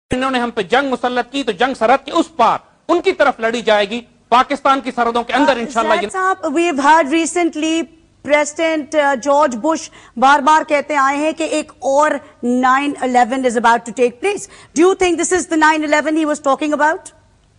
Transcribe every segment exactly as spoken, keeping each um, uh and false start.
انہوں نے ہم پہ جنگ مسلط کی تو جنگ سرحد کے اس پار ان کی طرف لڑی جائے گی, پاکستان کی سرحدوں کے اندر انشاءاللہ. We have heard recently President George Bush بار بار کہتے آئے ہیں کہ ایک اور nine eleven is about to take place. Do you think this is the nine eleven he was talking about?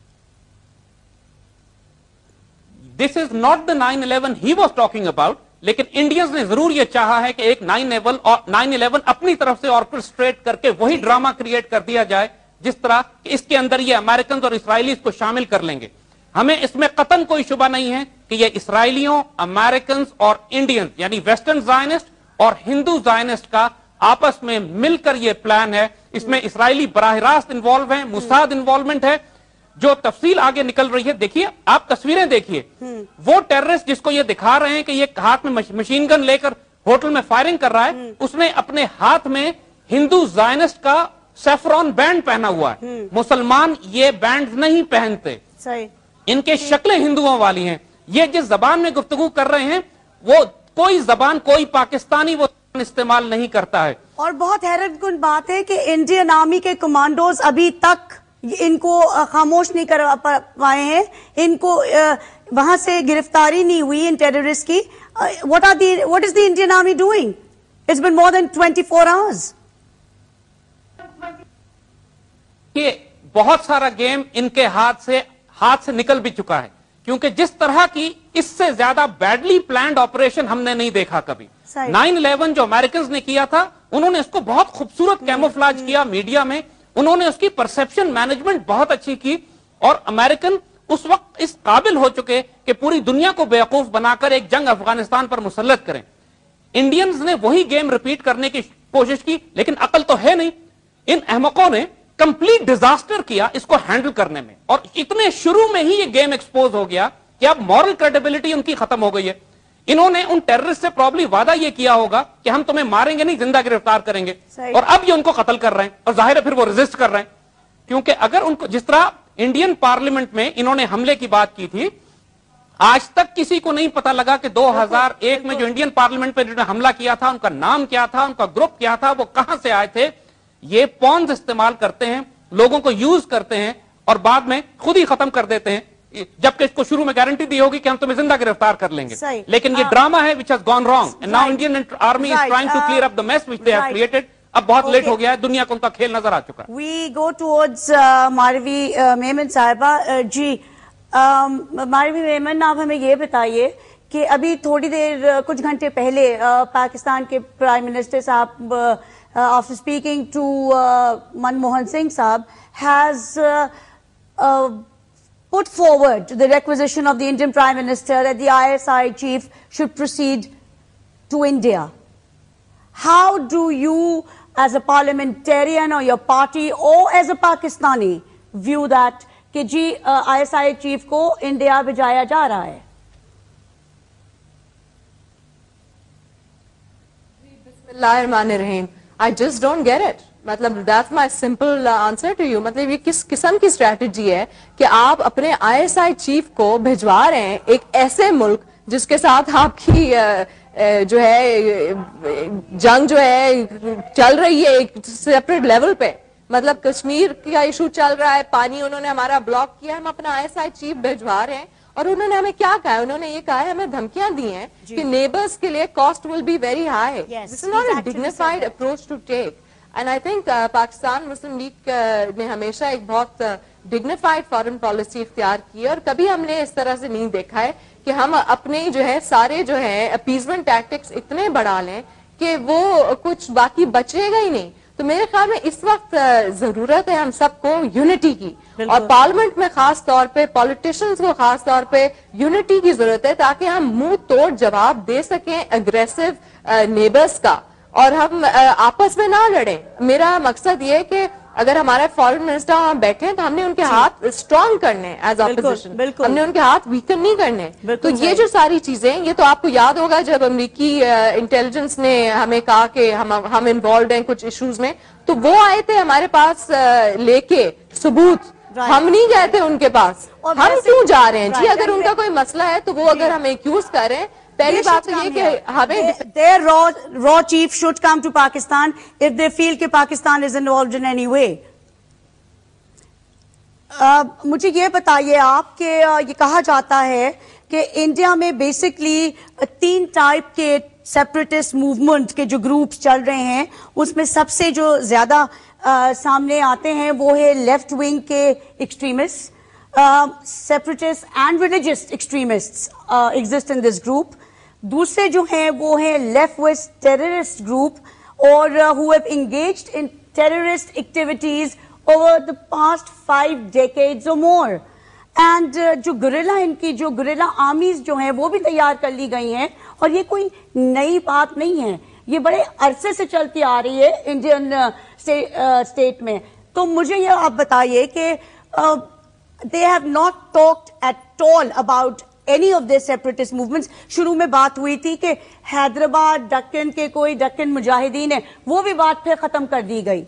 This is not the nine eleven he was talking about. لیکن Indians نے ضرور یہ چاہا ہے کہ ایک نائن الیون اپنی طرف سے آرکسٹریٹ کر کے وہی ڈراما کریٹ کر دیا جائے جس طرح کہ اس کے اندر یہ امریکنز اور اسرائیلیز کو شامل کر لیں گے. ہمیں اس میں قطعاً کوئی شبہ نہیں ہے کہ یہ اسرائیلیوں, امریکنز اور انڈینز یعنی ویسٹرن زائنسٹ اور ہندو زائنسٹ کا آپس میں مل کر یہ پلان ہے. اس میں اسرائیلی براہ راست انوالو ہیں, موساد انوالومنٹ ہے. جو تفصیل آگے نکل رہی ہے, دیکھیے آپ تصویریں دیکھیے, وہ ٹیررسٹ جس کو یہ دکھا رہے ہیں کہ یہ ہاتھ میں مشین گن لے کر ہوٹل میں فائرنگ کر رہا ہے, اس نے اپنے ہاتھ میں ہندو زائنسٹ کا سیفرون بینڈ پہنا ہوا ہے. مسلمان یہ بینڈ نہیں پہنتے, ان کے شکلیں ہندوؤں والی ہیں. یہ جس زبان میں گفتگو کر رہے ہیں وہ کوئی زبان کوئی پاکستانی وہ استعمال نہیں کرتا ہے. اور بہت حیرت کن بات ہے کہ انڈین آرمی کے کمانڈوز ابھی تک ان کو خاموش نہیں کر پائے ہیں, ان کو وہاں سے گرفتاری نہیں ہوئی ان ٹیررسٹ کی. what are the what is the Indian Army doing? It's been more than twenty-four hours. کہ بہت سارا گیم ان کے ہاتھ سے ہاتھ سے نکل بھی چکا ہے, کیونکہ جس طرح کی اس سے زیادہ بیڈلی پلانڈ آپریشن ہم نے نہیں دیکھا کبھی. نائن الیون جو امریکنز نے کیا تھا, انہوں نے اس کو بہت خوبصورت کیموفلاج کیا میڈیا میں, انہوں نے اس کی پرسپشن مینجمنٹ بہت اچھی کی, اور امریکن اس وقت اس قابل ہو چکے کہ پوری دنیا کو بیوقوف بنا کر ایک جنگ افغانستان پر مسلط کریں. انڈینز نے وہی گیم ریپیٹ کرنے کی کوشش کی, لیکن عقل تو ہے نہیں. ان احمقوں نے کمپلیٹ ڈیزاسٹر کیا اس کو ہینڈل کرنے میں, اور اتنے شروع میں ہی یہ گیم ایکسپوز ہو گیا کہ اب مورل کریڈیبلٹی ان کی ختم ہو گئی ہے. انہوں نے ان ٹیررسٹ سے پرابلی وعدہ یہ کیا ہوگا کہ ہم تمہیں ماریں گے نہیں, زندہ گرفتار کریں گے, اور اب یہ ان کو قتل کر رہے ہیں, اور ظاہر ہے پھر وہ ریزسٹ کر رہے ہیں. کیونکہ اگر ان کو جس طرح انڈین پارلیمنٹ میں انہوں نے حملے کی بات کی تھی, آج تک کسی کو نہیں پتا لگا کہ دو ہزار ایک میں جو انڈین پارلیمنٹ پہ جنہوں نے حملہ کیا تھا ان کا نام کیا تھا, ان کا گروپ کیا تھا, وہ کہاں سے آئے تھے. یہ پونز استعمال کرتے ہیں, لوگوں کو یوز کرتے ہیں, اور بعد میں خود ہی ختم کر دیتے ہیں, جبکہ اس کو شروع میں گارنٹی دی ہوگی کہ ہم تمہیں زندہ گرفتار کر لیں گے. لیکن یہ ڈراما ہے which has gone wrong, and now Indian army is trying to clear up the mess which they have created. اب بہت لیٹ ہو گیا ہے, دنیا کو ان کا کھیل نظر آ چکا ہے. We go towards Marvi Memon صاحبہ. جی ماروی میمن, آپ ہمیں یہ بتائیے کہ ابھی تھوڑی دیر کچھ گھنٹے پہلے پاکستان کے پرائم منسٹر صاحب after speaking to Manmohan Singh صاحب has put forward the requisition of the Indian Prime Minister that the I S I chief should proceed to India. How do you as a parliamentarian or your party or as a Pakistani view that کہ جی I S I chief کو India بھیجایا جا رہا ہے؟ بسم اللہ الرحمن الرحیم. I just don't get it. مطلب that's my simple answer to you. مطلب یہ کس قسم کی اسٹریٹجی ہے کہ آپ اپنے آئی ایس آئی چیف کو بھجوا رہے ہیں ایک ایسے ملک جس کے ساتھ آپ کی جو ہے جنگ جو ہے چل رہی ہے ایک سیپریٹ لیول پہ. مطلب کشمیر کا ایشو چل رہا ہے, پانی انہوں نے ہمارا بلاک کیا, ہم اپنا آئی ایس آئی چیف بھجوا رہے ہیں. اور انہوں نے ہمیں کیا کہا ہے, انہوں نے یہ کہا ہے, ہمیں دھمکیاں دی ہیں کہ نیبرز کے لیے cost will be very high. This is not a dignified approach to take. And I think Pakistan Muslim League نے ہمیشہ ایک بہت ڈگنیفائڈ فارن پالیسی اختیار کی ہے, اور کبھی ہم نے اس طرح سے نہیں دیکھا ہے کہ ہم اپنے جو ہے سارے جو ہے اپیزمنٹ ٹیکٹکس اتنے بڑھا لیں کہ وہ کچھ باقی بچے گا ہی نہیں. تو میرے خیال میں اس وقت ضرورت ہے ہم سب کو یونٹی کی, اور پارلیمنٹ میں خاص طور پہ پولیٹیشنز کو خاص طور پہ یونٹی کی ضرورت ہے, تاکہ ہم منہ توڑ جواب دے سکیں اگریسو نیبرز کا, اور ہم آپس میں نہ لڑیں. میرا مقصد یہ ہے کہ اگر ہمارے فارن منسٹر وہاں بیٹھے ہیں تو ہم نے ان کے ہاتھ اسٹرانگ کرنے ایز اپوزیشن, ہم نے ان کے ہاتھ ویکن نہیں کرنے. تو یہ جو ساری چیزیں, یہ تو آپ کو یاد ہوگا جب امریکی انٹیلیجنس نے ہمیں کہا کہ ہم ہم انوالوڈ ہیں کچھ ایشوز میں, تو وہ آئے تھے ہمارے پاس لے کے ثبوت, ہم نہیں گئے تھے ان کے پاس. ہم کیوں جا رہے ہیں جی؟ اگر ان کا کوئی مسئلہ ہے تو وہ اگر ہمیں ایکیوز کر رہے ہیں, پہلی بات تو یہ کہ ہمیں their raw raw chief should come to Pakistan if they feel کہ Pakistan is involved in any way. مجھے یہ بتائیے آپ کہ یہ کہا جاتا ہے کہ انڈیا میں بیسکلی تین ٹائپ کے سیپریٹسٹ موومنٹ کے جو گروپس چل رہے ہیں اس میں سب سے جو زیادہ سامنے آتے ہیں وہ ہے لیفٹ ونگ کے extremist separatist and religious extremist exist in this group. دوسرے جو ہیں وہ ہیں لیفٹ وسٹ ٹیررسٹ گروپ اور who have engaged in terrorist activities over the past five decades or more. And جو گریلا ان کی جو گریلا آرمیز جو ہیں وہ بھی تیار کر لی گئی ہیں اور یہ کوئی نئی بات نہیں ہے, یہ بڑے عرصے سے چلتی آ رہی ہے انڈین اسٹیٹ میں. تو مجھے یہ آپ بتائیے کہ they have not talked at all about any of their separatist movements. شروع میں بات ہوئی تھی کہ حیدرآباد ڈکن کے کوئی ڈکن مجاہدین ہیں, وہ بھی بات پھر ختم کر دی گئی.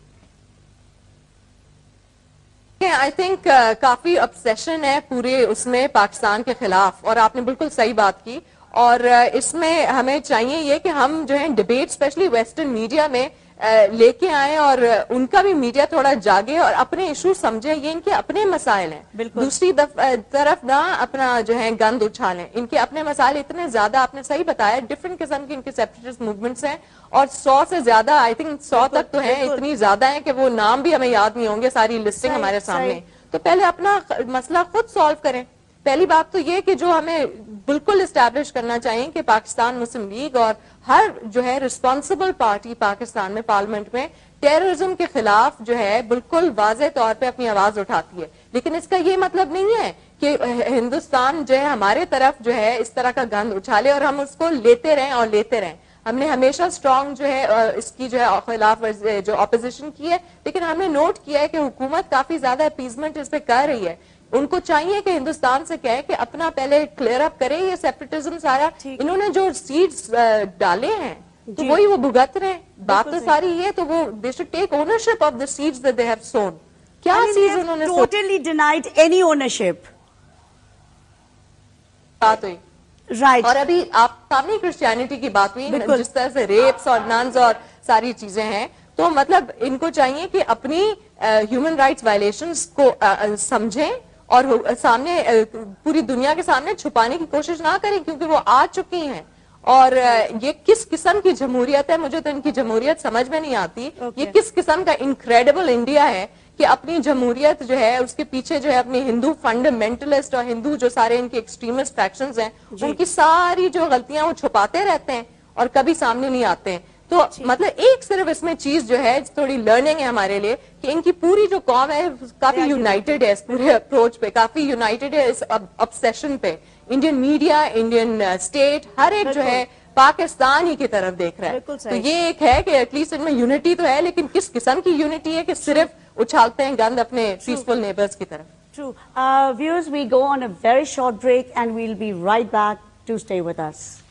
آئی تھنک کافی obsession ہے پورے اس میں پاکستان کے خلاف, اور آپ نے بالکل صحیح بات کی. اور اس میں ہمیں چاہیے یہ کہ ہم جو ہے ڈبیٹ اسپیشلی ویسٹرن میڈیا میں لے کے آئیں اور ان کا بھی میڈیا تھوڑا جاگے اور اپنے ایشو سمجھے. یہ ان کے اپنے مسائل ہیں, دوسری طرف نہ اپنا جو ہے گند اچھالیں. ان کے اپنے مسائل اتنے زیادہ, آپ نے صحیح بتایا, ڈفرنٹ قسم کے ان کے سیپریٹسٹ موومنٹس ہیں اور سو سے زیادہ, آئی تھنک سو تک تو ہیں, اتنی زیادہ ہیں کہ وہ نام بھی ہمیں یاد نہیں ہوں گے, ساری لسٹنگ ہمارے سامنے. تو پہلے اپنا مسئلہ خود سالو کریں. پہلی بات تو یہ کہ جو ہمیں بالکل اسٹیبلش کرنا چاہیے کہ پاکستان مسلم لیگ اور ہر جو ہے رسپانسبل پارٹی پاکستان میں پارلیمنٹ میں ٹیررزم کے خلاف جو ہے بالکل واضح طور پہ اپنی آواز اٹھاتی ہے. لیکن اس کا یہ مطلب نہیں ہے کہ ہندوستان جو ہے ہمارے طرف جو ہے اس طرح کا گند اچھالے اور ہم اس کو لیتے رہیں اور لیتے رہیں. ہم نے ہمیشہ اسٹرانگ جو ہے اس کی جو ہے خلاف جو اپوزیشن کی ہے, لیکن ہم نے نوٹ کیا ہے کہ حکومت کافی زیادہ اپیزمنٹ اس پہ کر رہی ہے. ان کو چاہیے کہ ہندوستان سے کہے کہ اپنا پہلے کلیئر اپ کرے یہ سیپریٹزم سارا. انہوں نے جو سیڈز ڈالے ہیں تو وہی وہ بھگت رہے ہیں. بات تو ساری یہ, تو وہ they should take ownership of the seeds that they have sown. کیا seeds انہوں نے totally denied any ownership. بات ہوئی رائٹ. اور ابھی آپ سامنے کرسچینٹی کی بات ہوئی, جس طرح سے ریپس اور ننز اور ساری چیزیں ہیں, تو مطلب ان کو چاہیے کہ اپنی ہیومن رائٹس وائلیشنز کو سمجھیں اور سامنے پوری دنیا کے سامنے چھپانے کی کوشش نہ کریں, کیونکہ وہ آ چکی ہیں. اور یہ کس قسم کی جمہوریت ہے, مجھے تو ان کی جمہوریت سمجھ میں نہیں آتی. یہ کس قسم کا انکریڈیبل انڈیا ہے کہ اپنی جمہوریت جو ہے اس کے پیچھے جو ہے اپنی ہندو فنڈامنٹلسٹ اور ہندو جو سارے ان کے ایکسٹریمسٹ فیکشنز ہیں ان کی ساری جو غلطیاں وہ چھپاتے رہتے ہیں اور کبھی سامنے نہیں آتے ہیں. تو مطلب ایک صرف اس میں چیز جو ہے تھوڑی لرننگ ہے ہمارے لیے کہ ان کی پوری جو قوم ہے کافی یونائٹڈ ہے اس پورے اپروچ پہ, کافی یونائٹڈ ہے اس obsession پہ. انڈین میڈیا, انڈین اسٹیٹ, ہر ایک جو ہے پاکستان ہی کی طرف دیکھ رہا ہے. تو یہ ایک ہے کہ ایٹ لیسٹ ان میں یونٹی تو ہے, لیکن کس قسم کی یونٹی ہے کہ صرف اچھالتے ہیں گند اپنے پیسفل نیبرز کی طرف. True. Uh, viewers, we go on a very short break and we'll be right back to stay with us.